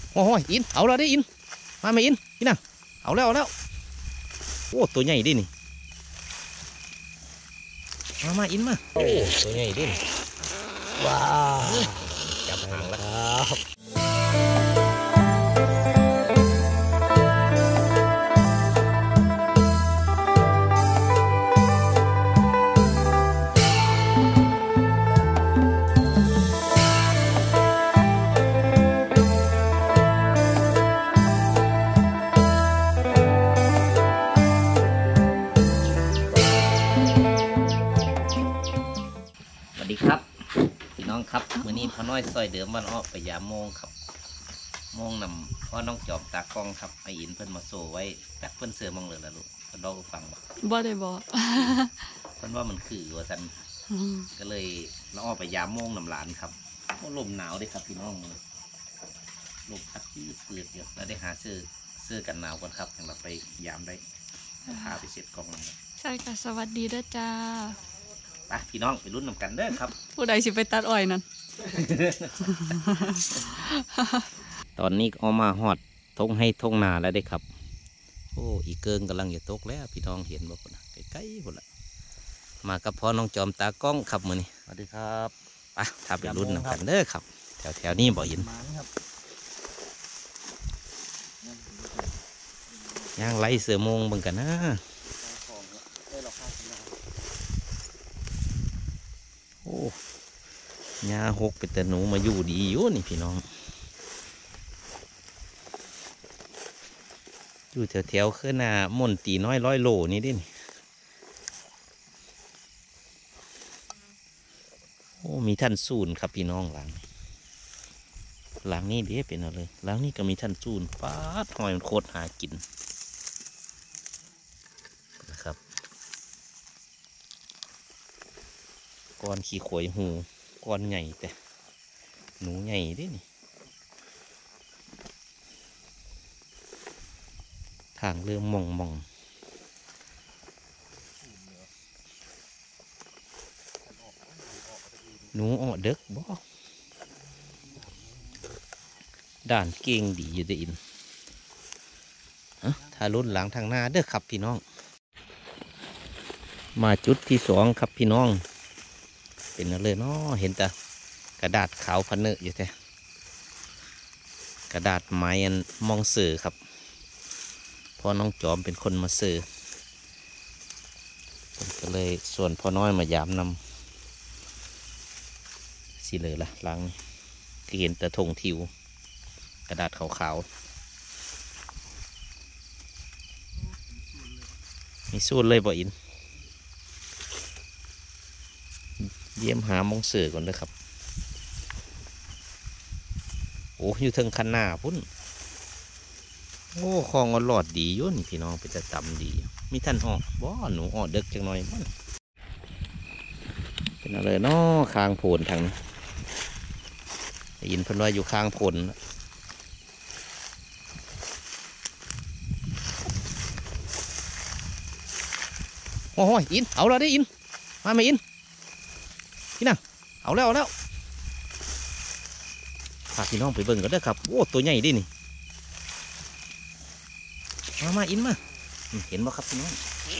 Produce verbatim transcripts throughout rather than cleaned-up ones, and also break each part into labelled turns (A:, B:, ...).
A: โอ้ยอินเอาแล้วได้อินมาไหมอินอินน่ะเอาแล้วเอาแล้วโอ้ตัวใหญ่ดินี่มามาอินมาโอ้ตัวใหญ่ดิว้าวจับหางแล้วครับสวัสดีครับพี่น้องครับมื้อนี้พ่อน้อยซอยเดิมวันออกไปยามโมงครับโมงนำพ่อน้องจอมตากล้องครับไออินเพิ่นมาโซ่ไว้แต่เพิ่นเสือมองเลยละลูกเพิ่นเราฟังบ่
B: บ่ได้บอก
A: เพิ่นว่ามันคือว่าซั่นก็เลยเราออกไปยามโมงนำหลานครับลมหนาวด้วยครับพี่น้องลมพัดยืดเปื้อนเยอะแล้วได้หาเสื้อเสื้อกันหนาวกันครับอย่างเราไปยามได้พาไปเสร็จกอง
B: ใช่ค่ะสวัสดีด้วยจ้า
A: ไปพี่น้องไปรุ่นนำกันเด้อครับ
B: ผู้ใดสิไปตัดอ้อยนั่น
A: ตอนนี้เอามาหอดทงให้ทงนาแล้วได้ครับโอ้อีเกิงกำลังจะตกแล้วพี่น้องเห็นบ่คนนะใกล้ๆคนละมากับพ่อน้องจอมตากล้องครับมือนี้
C: สวัสดีครับ
A: ไปถ้าไปรุ่นนำกันเด้อครับแถวแถวนี้บ่เห็นย่างไล่เสือโมงบังกันนะโอ้ยาหกเป็นแต่หนูมาอยู่ดีอยู่นี่พี่น้องอยู่แถวแถวขึ้นน่ะม่นตีน้อยร้อยโลนี่ดิโอ้มีท่านซูนครับพี่น้องหลังหลังนี้เดี๋ยวเป็นอะไรหลังนี้ก็มีท่านซูนฟาดหอยมันโคตรหากินนะครับก้อนขี้ขวยหูก้อนใหญ่แต่หนูใหญ่ดินี่ทางเริ่มมองมองหนูออกเด็กบ่ด่านเก่งดีอยู่เด้อินถ้ารุ่นหลังทางหน้าเด้อครับพี่น้องมาจุดที่สองครับพี่น้องเป็นอะไรเนาะเห็นแต่กระดาษขาวพันเนออยู่แต่กระดาษไม้อันมองสื่อครับพ่อน้องจอมเป็นคนมาสื่อผมก็เลยส่วนพ่อน้อยมายามนำสิเลยล่ะหลังก็เห็นแต่ธงทิวกระดาษขาวๆมีสูตรเลยบ่อินเยี่ยมหามองเสือก่อนเลยครับโอ้อยู่ถึงคันหน้าพุ่นโอ้คลองอลอดดีอยู่นี่พี่น้องเป็นจะจำดีมีท่านออกบ่หนูออกเด็กจังหน่อยมันเป็นอะไรเนาะคางโผนทางยินเพิ่นว่าอยู่คางโผนโอ้ยอินเอาแล้วได้อินมาไหมอินพี่น่ะเอาแล้วเอาแล้วพาพี่น้องไปเบิ่งกันเด้อครับโอ้ตัวใหญ่ดินี่มามาอินมาเห็นบ่ครับพี่น้อง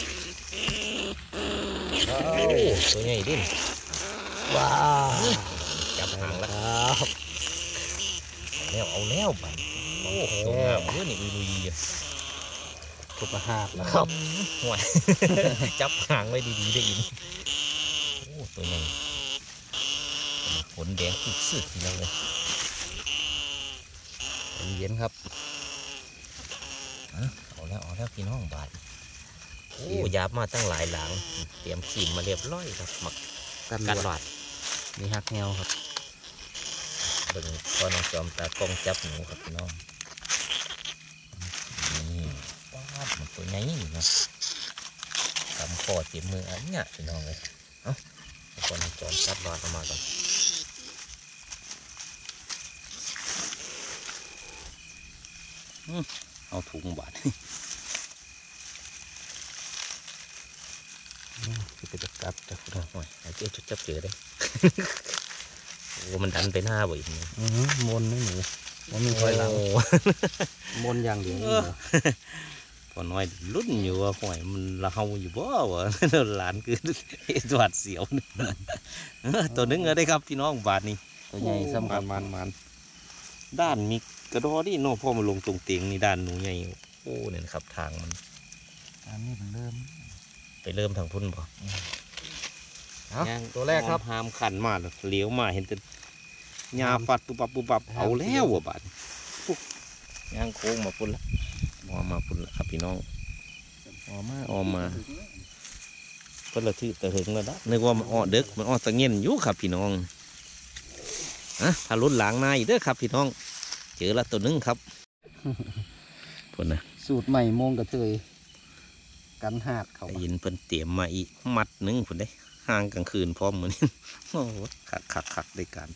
A: โอ้ตัวใหญ่ดิว้าวจับหางแล้วครับแล้วเอาแล้วไปโอ้ตัวงามเยอะนี่อุยลุยถูกประหารแล้วครับห่วยจับหางไว้ดีๆได้อินโอ้ตัวใหญ่ขนแดงสุดสุดทีเดียวเลยเย็นครับเอาแล้วเอาแล้วพี่น้องบาดโอ้ยาบมาตั้งหลายหลังเตรียมขีมมาเรียบร้อยครับหมักกันหลอดมีฮักแนวครับเบิ่งพอน้องจอมตากล้องจับหนูครับพี่น้องนี่ว้าวมันตัวใหญ่นี่นะทำคอเต็มมืออันเนี้ยพี่น้องเลยเอ้าพอน้องจอมจับหลอดออกมาก่อนเอาถุงบาดจะจะกลับจะพูดหน่อยไอ้เจ้าจุดจับเจอได้โอ้มันดันไปหน้าบ่อยนี่มนไม่หนู
C: มันมีถอยหลังมนอย่างเดียว
A: พอน้อยรุ่นอยู่ว่าหอยมันละเฮาอยู่บ่วะหลานคือหวาดเสียวตัวนึงก็ได้ครับพี่น้องบาทนี้ตัวใหญ่สำคัญมันมันด้านมีกระดอนี่เนาะพ่อมาลงตรงเตียงนี่ด้านหนูใหญ่โอ้เนี่ยครับทางมัน
C: อันนี้มันเริ่ม
A: ไปเริ่มทางพุ่นป่ะ
C: ตัวแรกครับ
A: หามขันมาเลี้ยวมาเห็นแต่ยาฟัดปุบปับปุบปับเอาแล้วว่ะบาทย่างโค้งมาพุ่นละออกมาพุ่นละครับพี่น้องออกมาออกมาเพิ่นละทื่อตะหึงแล้วนะนึกว่ามันอ้อเด็กมันอ้อตะเงียนอยู่ครับพี่น้องอ่ะถ้ารุ่นหลังนายเด้อครับพี่น้องเจอละตัวนึงครับพุ่นนะ
C: สูตรใหม่มงกระเทยกันหาดเขา
A: ยินเพิ่นเตรียมมาอีกมัดนึงพุ่นได้ห่างกลางคืนพร้อมเหมือนโอ้ขักขักขักได้กัน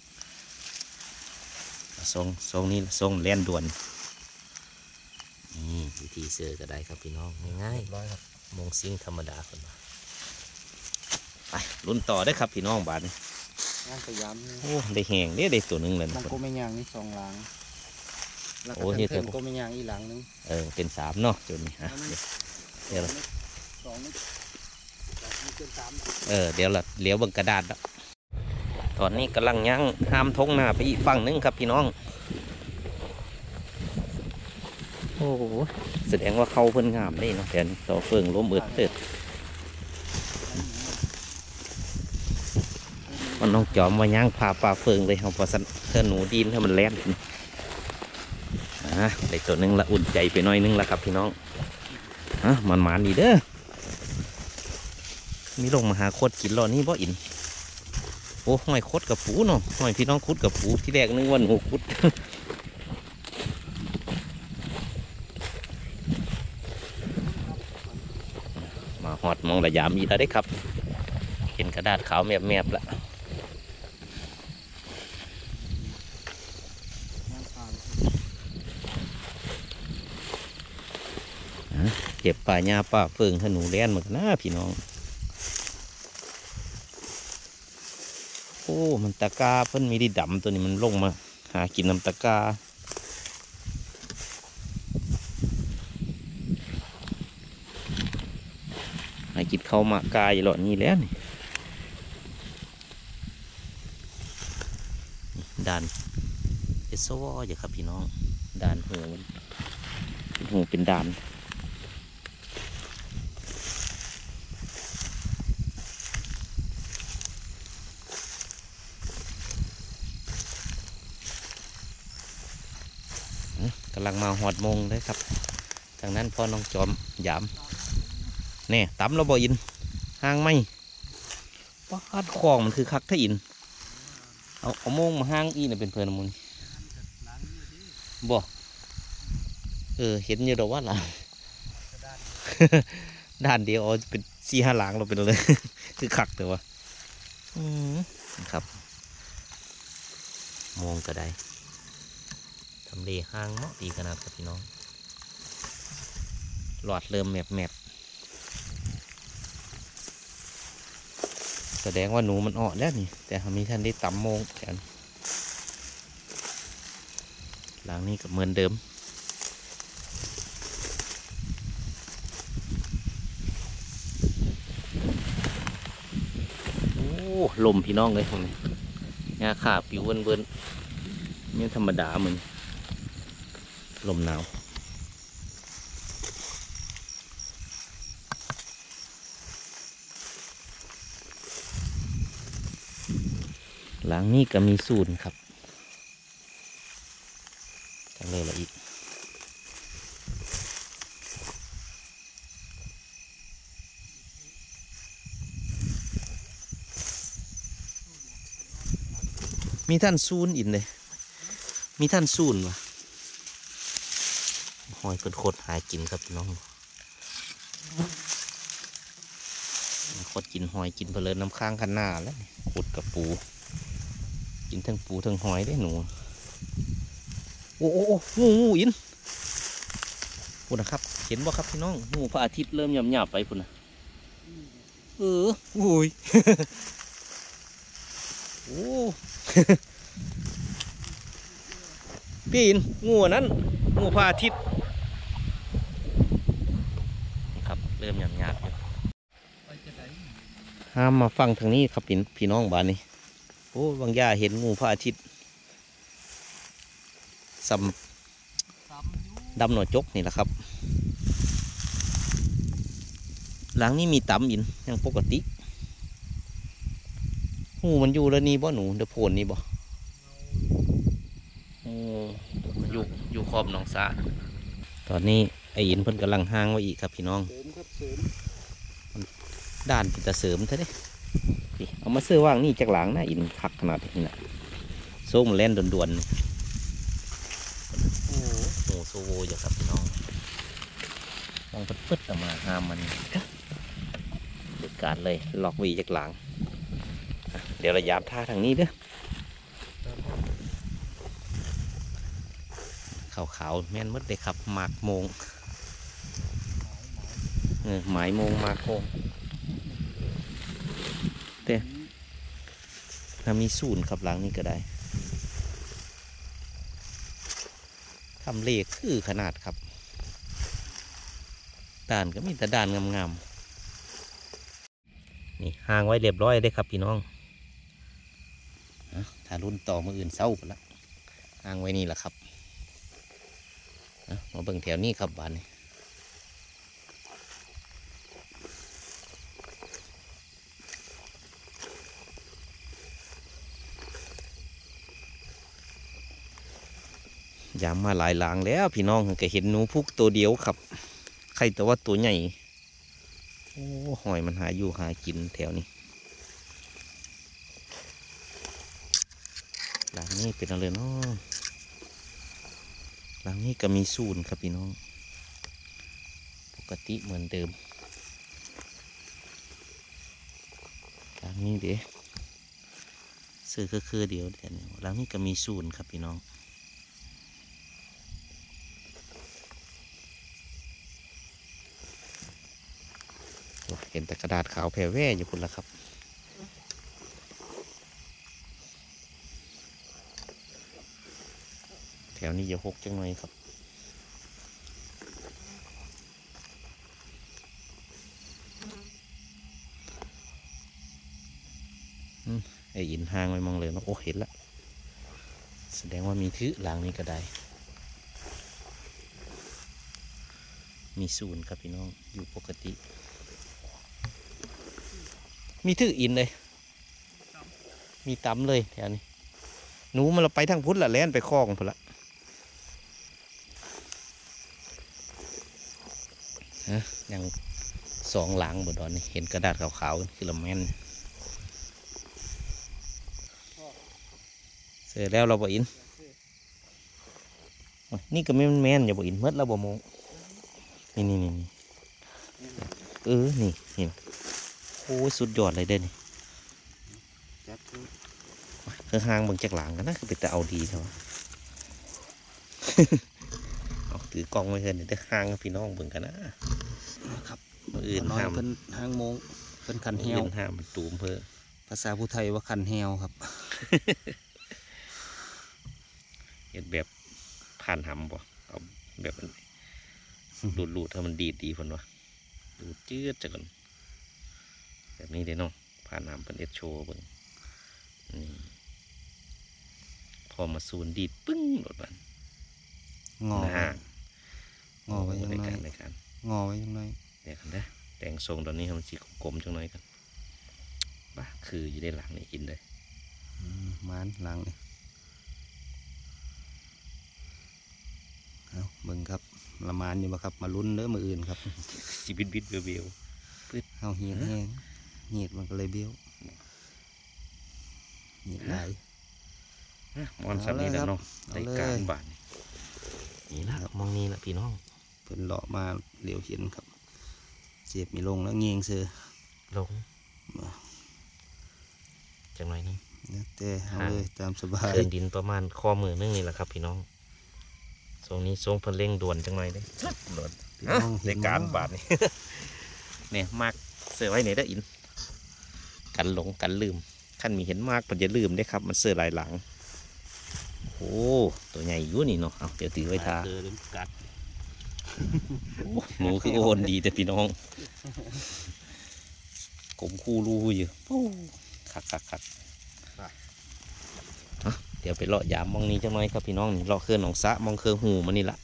A: ทรงทรงนี้ทรงแล่นด่วนนี่วิธีเสือก็ได้ครับพี่น้องง่ายๆร้อยครับมงซิงธรรมดาคนมาไปรุ่นต่อได้ครับพี่น้องบาทนี่
C: ย่างพยายาม
A: โอ้ได้แหงได้ได้ตัวนึงเลย
C: มันก็ไม่ย่างนี่สองหลัง
A: โอ้เฮ็ด
C: ก็ไม่ย่างอีหลังนึง
A: เออเป็นสามเนาะจุดนี้ฮะเดี๋ยวเออเดี๋ยวละเลี้ยวบังกระดาษแล้วตอนนี้กำลังย่างห้ามทงหน้าไปอีกฝั่งนึงครับพี่น้องโอ้แสดงว่าเขาเพิ่นงามได้เนาะแต่ต่อเฟืองล้มเอิดเติดมันน้องจอมมาย่างพาปลาเฟืองเลยเอาพอสันเธอหนูดีนถ้ามันแล่นอ่ะได้ตัวนึงละอุ่นใจไปหน่อยนึงละครับพี่น้องฮะมันหมานดีเด้อมีลงมาหาโคตรกินรอนี่บ่อินโอ้หอยโคตรกับปูเนาะหอยพี่น้องคุดกับปูที่แรกนึกว่าหนูคุดมาหอดมองระยามอีกแล้วได้ครับเห็นกระดาษขาวแมบๆละเก็บป่าหญ้าป่าเฟืองให้หนูเลี้ยนหมดนะพี่น้องโอ้มันตะกาเพิ่นมีดีดำตัวนี้มันลงมาหากินน้ำตะกาหากินเข้ามากายหลอดนี้แล้วนี่ด่านเอสโซวออยู่ครับพี่น้องด่านหูหูเป็นด่านกำลังมาหอดมงเลยครับทางนั้นพ่อน้องจอมยามแน่ตำเราบ่อินห่างไหมป้าดคลองมันคือคักถ้าอินเอาเอามงมาห้างอีเนี่ยเป็นเพลินมุนบ่เออเห็นอยู่ดอกว่าหลังด้านเดียวเป็นสี่ห้าหลังเราเป็นเลยคือคักแต่ว่าอืมครับมงก็ได้ทำเลห้างเหมาะดีขนาดครับพี่น้องหลอดเริ่มแมบแมบแสดงว่าหนูมันอ่อนแล้วนี่แต่มีท่านได้ตำโมงแทนหลังนี้ก็เหมือนเดิมโอ้ลมพี่น้องเลยผมเนี่ยขาปิวเบิ้นเบิ้นนี่ธรรมดาเหมือนลมหนาวหลังนี้ก็มีศูนย์ครับจังเลยละอีกมีท่านซูนอินเลยมีท่านซูนวะหอยเป็นโคตรหากินครับน้องโคตรกินหอยกินเพลินน้ำค้างขันหน้าแล้วขุดกับปูกินทั้งปูทั้งหอยได้หนูโอ้โอ้โอ้งูอินพูดนะครับเห็นว่าครับพี่น้องงูพระอาทิตย์เริ่มหยาบๆไปพูดนะเออโอ้ยโอ้พี่อินงูนั้นงูพระอาทิตย์นี่ครับเริ่มหยาบหยาบอยู่ห้ามมาฟังทางนี้ครับพี่พี่น้องบ้านนี้โอ้บางย่าเห็นงูพระอาทิตย์ซ้ำดำหนวดจกนี่แหละครับหลังนี้มีตำอินยังปกติงูมันอยู่แล้วนี่บ่หนูเดือโผล่นี่บ่โอ้อยู่อยู่ขอบหนองสาตอนนี้ไอ้อินเพิ่นกำลังห้างไว้อีกครับพี่น้องด้านเป็นตะเสริมเท่านี้เอามาเสื้อว่างนี่จากหลังนะอินคักขนาดนี้นะโซ่มันเล่นด่วนๆโอ้โหโซโวอยู่ครับพี่น้องมองปึ๊ดๆออกมาห้ามมันเด็ดการเลยล็อกวีจากหลังเดี๋ยวเราย้ำท่าทางนี้เด้อขาวๆแม่นมดเลยครับหมากโมงเออหมายโมงหมากโมงเด้ถ้ามีศูนย์ขับหลังนี่ก็ได้ทำเลขคือขนาดครับด่านก็มีแต่ด่านงามๆนี่ห่างไว้เรียบร้อยได้ครับพี่น้องถ้ารุ่นต่อมืออื่นเศร้าไปละห่างไว้นี่แหละครับมาเบิ่งแถวนี้ครับบ้านนี้ยามมาหลายหลังแล้วพี่น้องก็เห็นหนูพุกตัวเดียวครับใครแต่ว่าตัวใหญ่โอ้หอยมันหาอยู่หากินแถวนี้หลังนี้เป็นอะไรเนาะหลังนี้ก็มีศูนย์ครับพี่น้องปกติเหมือนเดิมหลังนี้เดี๋ยวซื้อคือเดียวแต่หลังนี้ก็มีศูนย์ครับพี่น้องเห็นแต่กระดาษขาวแผ่แว่อยู่พุ่นละครับแถวนี้อย่าหกจังหน่อยครับไอ้อินห่างไปมองเลยนะโอ้เห็นละแสดงว่ามีทื่อหลังนี้ก็ได้มีศูนย์ครับพี่น้องอยู่ปกติมีทื่ออินเลยมีตำเลยแถวนี้หนูมันเราไปทางพุทธละแล่นไปคลองพุ่นละฮะยังสองหลังบนดอนนี่เห็นกระดาษขาวๆคือละแม่นเสร็จแล้วเราบ่อินนี่ก็ไม่แม่นอย่าบ่อินเมื่อเราบ่โมงนี่นี่นี่เออนี่นี่โอ้สุดยอดเลยเด้นี่คือห่างบางจากหลังกันนะคือเป็นแต่เอาดีเท่าเอาถือกล้องไว้เถอะเดี๋ยวห่างกับพี่น้องเบิ่งกันนะครับมืออื่นห้าม
C: เพิ่นห้างโมงเพิ่นคันแฮว
A: ห้ามมันตูมเพื่อ
C: ภาษาผู้ไทยว่าคันแฮวครับ
A: เห็นแบบผ่านหำบ่เอาแบบมันดูดดูดถ้ามันดีดีพนวะดูดจืดจังกันแบบนี้เด้น้องผ่านหำเป็นเอชโชว์เบิ่งนี่พอมาซูนดีดปึ้งโดดบัน
C: งอ
A: หน้าง
C: อไว้ยัง
A: ใน
C: ไง
A: การในการ
C: งอไว้ยังไง
A: เดี๋ยวกันนะแต่งทรงตอนนี้มันสีกลมๆจังหน่อยกันบ้าคืออยู่ในหลังนี่กินเลย
C: มานหลังนี่เอาเบิ่งครับละมานอยู่บ่ครับมาลุ้นเด้อมืออื่นครับ
A: ชีวิตบิดเบี้ยวเบี้ยว
C: เอาเหียดแห้งเหียดมันก็เลยเบี้ยวเหียดไหล
A: มอนสับนี้แล้วเนาะ
C: เอา
A: ใน
C: เลย
A: การบานนี่ละมองนี่ละพี่น้อง
C: เพิ่นเลาะมาเหลียวเห็นครับเจ็บมีลงแล้วเงียงเสือ
A: ลงจังหน่อยนึง
C: นะแต่เอาเลยตามสบาย
A: เดินดินประมาณข้อมือนึงนี่แหละครับพี่น้องทรงนี้ทรงเพิ่นเร่งด่วนจังหน่อยเลยด่วน
C: พี่น้อง
A: ในการบาดนี่ เนี่ยมากเสือไว้ไหนได้อินกันหลงกันลืมขั้นมีเห็นมากมันจะลืมได้ครับมันเสือหลายหลังโอ้ตัวใหญ่อยู่นี่เนาะเอาเดี๋ยวถือไว้ทา
C: เจอเริ่มกัด
A: โอ้หนูคือโอนดีแต่พี่น้องกลมคู่รูอยู่โอ้คักคักคักอ่ะเดี๋ยวไปเลาะยามมองนี้จังหน่อยครับพี่น้องนี่เลาะเคลื่อนหนองสะมองเครือหูมันนี่ละ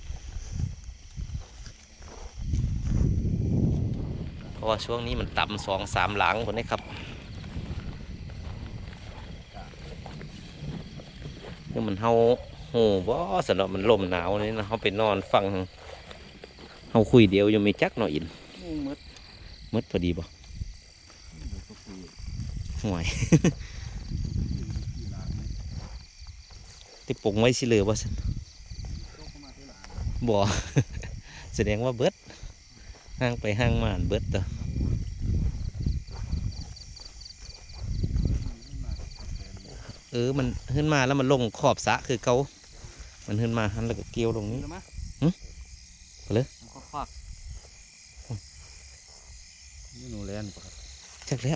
A: เพราะว่าช่วงนี้มันต่ำสองสามหลังคนนี้ครับคือมันเฮาหูบ่สำหรับมันลมหนาวนี่นะเขาไปนอนฟังเฮาคุยเดียวยังไม่จักหน่อยอิน
C: มืด
A: มืดพอดีบ่ห่วย ที่ปงไว้สิเหลือบ่สันบ่ แสดงว่าเบิดห่างไปห่างมาอันเบิดต่อเออมันขึ้นมาแล้วมันลงขอบสระคือเกามันขึ้นมาหันแล้วก็เกี่ยวลงนี้หึไปเลย
C: ควักนี่หนูแลนปะครับ
A: จักแล้ว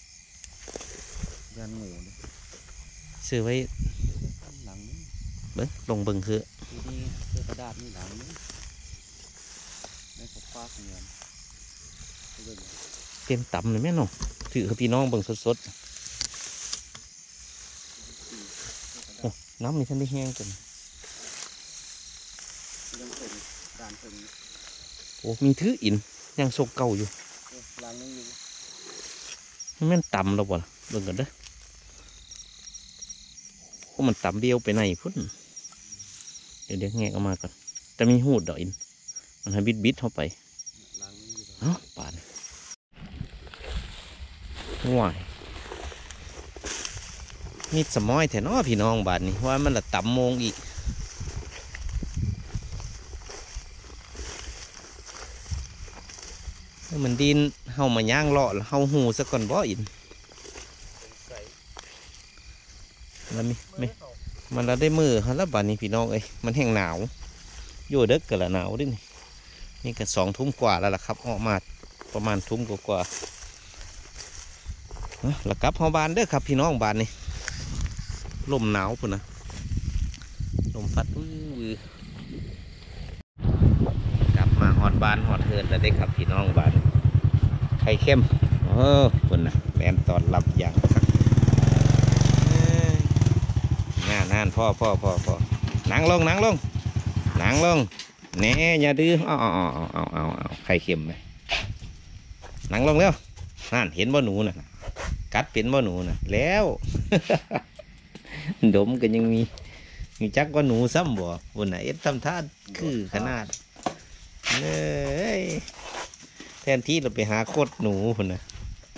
C: ยันงูนี่
A: ซื้อไว้
C: หลังนี้
A: เบิ้งลงเบิ้งคือ
C: ทีนี้เสื้อกระดาษนี่หลังนี้ได้ก็ควักเงิน
A: เต็มต่ำเลยแม่น้องถือให้พี่น้องเบิ้งสดๆโอ้น้ำนี่ท่านได้แห้งจน
C: ยังเป็นด่านเป็น
A: โอ้มีถืออินยังโซกเก่าอยู่
C: หลังนี้อยู่
A: มันแม่นต่ำแล้วบ่ล่ะเบิ่งกันเด้อโอ้มันต่ำเดียวไปไหนพุ่นเดี๋ยวเดี๋ยวแงะออกมาก่อนแต่มีหูดดอกอินมันให้บิดบิดเข้าไป
C: หลังนี้อยู่
A: เอ้าป่านว้ายมีดสมอยแถน้อพี่น้องบาดนี้ว่ามันละต่ำโมงอีกมันดินเฮามาย่างเลาะแล้วเฮาหูซะก่อนบ่อินแล้วมีไม่มันละได้มือฮะแล้วบาดนี้พี่น้องเอ้ยมันแห้งหนาวอยู่เด็กกันละหนาวดินี่นี่ก็สองทุ่มกว่าแล้วล่ะครับออกมาประมาณทุ่มกว่าๆเอ้อแล้วกลับเฮาบ้านเด้อครับพี่น้องบ้านนี่ลมหนาวพุ่นนะลมพัดวื้อ กลับมาหอดบ้านหอดเฮือนแล้วได้ครับพี่น้องบ้านไข่เข้มเออคนน่ะแมนตอนรับอย่างครับงานนานพ่อพ่อพ่อพ่อนั่งลงนั่งลงนั่งลงแหน่อย่าดื้อเอาเอาเอาเอาเอาเอาไข่เค็มไหมนั่งลงเร็วนั่นเห็นบ่หนูน่ะกัดเป็นบ่หนูน่ะแล้ว ดมกันยังมีมีจักว่าหนูซ้ำบ่บนไหนะเอ็ดทำท่าคือขนาดเลยแทนที่เราไปหาโคตรหนูคนนะ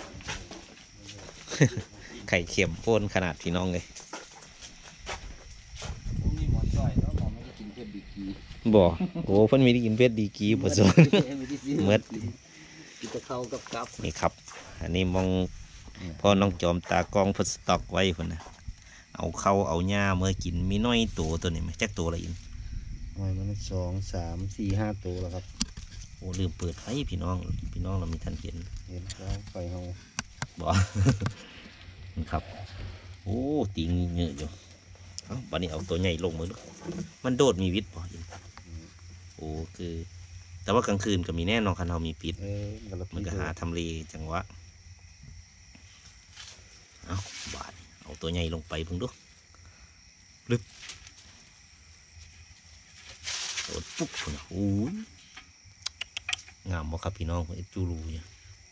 A: ไข่เค็มโอนขนาดพี่น้องเลย
C: นี่หมอนจ่อยแล้วหมอไม่ได้กินเพชรดีกี
A: บ่โอ้เพิ่นมีได้กินเพชรดีกีผสม เมื่อ
C: กินตะเข้ากับกับ
A: นี่ครับ อันนี้มองพ่อน้องจอมตากองพสต็อกไว้คนนะเอาเข้าเอาหญ้าเมื่อกินมีน้อยตัวตัวนี้ไหมจักตัวอะไรอิน
C: ไว้มันสองสามสี่ห้าตัวแล้วครับ
A: โอ้ลืมเปิดไฟพี่น้องพี่น้องเรามีทันเห็น
C: เห็นแล้วไฟเฮา
A: บ่ นี่ครับโอ้ตีงเงยอยู่เอ้าบัดนี้เอาตัวใหญ่ลงมือลูกมันโดดมีวิทย์บ่อินโอ้คือ แต่ว่ากลางคืนก็มีแน่นอนคันเรามีปิด
C: เออมันก็
A: มันก็หาทำเลจังหวะเอาบาดเอาตัวใหญ่ลงไปเพิ่งดูลึบโดดปุ๊บพุ่นน่ะโอ้ยงามบ่ครับพี่น้องเอ็ดจูรูเนี่ย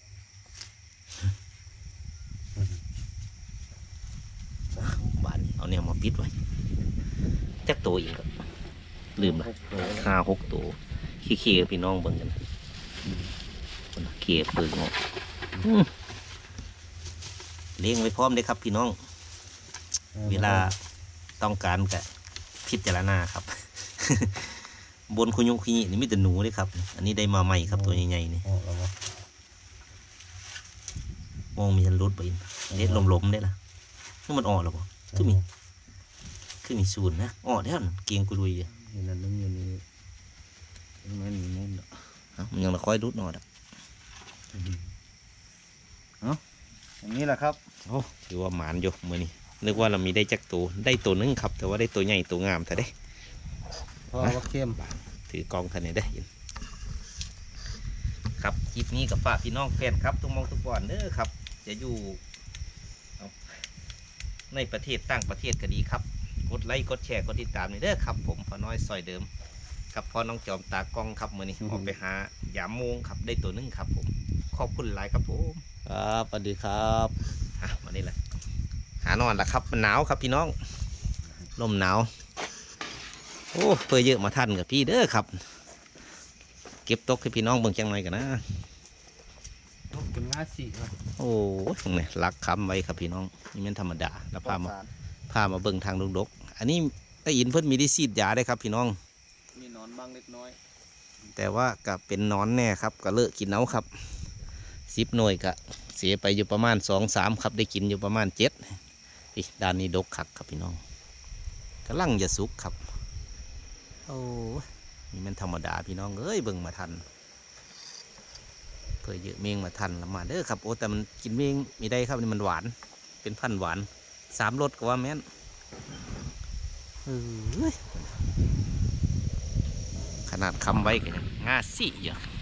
A: บาดนี้เอาเนี่ยมาปิดไว้จักตัวอีกครับลืมละห้าหกตัวขี้ๆพี่น้องเบิ่งกันคนน่ะเขี่ยเปิงออกอืมเลี้ยงไว้พร้อมเลยครับพี่น้อง เวลาต้องการกะพิจารณาครับ บนคุยุคุยนี่มีแต่หนูเลยครับ อันนี้ได้มาใหม่ครับตัวใหญ่ๆนี่
C: ออกแล้ววะ
A: มองมีทันรุดไปอินเด็ดลมๆได้ละนี่มันอ่อนหรอปะคือมีคือมีศูนย์นะอ่อนแล้วนั่นเกียงกุลุยอ่ะ
C: นี่นั่นนึงอยู่นี่มันนี่มัน
A: เอ้ามันยังละค่อยรุดหน่อยอ่ะ
C: เอ้าอย่างนี้แหละครับ
A: โอ้ถือว่าหมานอยู่มือนี่นึกว่าเรามีได้จักตัวได้ตัวนึงครับแต่ว่าได้ตัวใหญ่ตัวงามแต่ได้
C: เพราะว่าเข้ม
A: ถือกองทันนี้ได้ยินครับคลิปนี้กับฝากพี่น้องแฟนครับทุกมองทุกวันเด้อครับจะอยู่ในประเทศต่างประเทศก็ดีครับกดไลค์กดแชร์กดติดตามนี่เด้อครับผมพอน้อยซอยเดิมกับพอน้องจอมตากล้องครับมื่อนี้ออกไปหายามโมงครับได้ตัวนึงครับผมขอบคุณหลายครับผม
C: ครับสวัสดีครับ
A: อ่ะวันนี้แหละหานอนละครับมันหนาวครับพี่น้องลมหนาวโอ้เพื่อเยอะมาทันกับพี่เด้อครับเก็บตกให้พี่น้องเบิ่งจังหน่อยกันนะ
C: เป็นง่าสีนะ
A: โอ้ยเนี่ยรักคำไว้ครับพี่น้องนี่มันธรรมดาแล้วพามาพามาเบิ่งทางดงดกอันนี้ไอ้อินเพิ่นมีได้ซีดยาได้ครับพี่น้อง
C: มีนอนบ้างเล็กน้อย
A: แต่ว่ากับเป็นนอนแน่ครับก็เลิกกินเอาครับสิบหน่วยก็เสียไปอยู่ประมาณสองสามครับได้กินอยู่ประมาณเจ็ดอีกด้านนี้ดกขักครับพี่น้องกำลังจะสุกครับโอ้ยนี่มันธรรมดาพี่น้องเอ้ยเบิ่งมาทันเพื่อเยอะเมงมาทันละมาเด้อครับโอ้แต่มันกินเมงมีได้ครับนี่มันหวานเป็นพันธุ์หวานสามรสก็ว่าแม่นเอ้ยขนาดคำไว้กันยังง่าสี่อยู่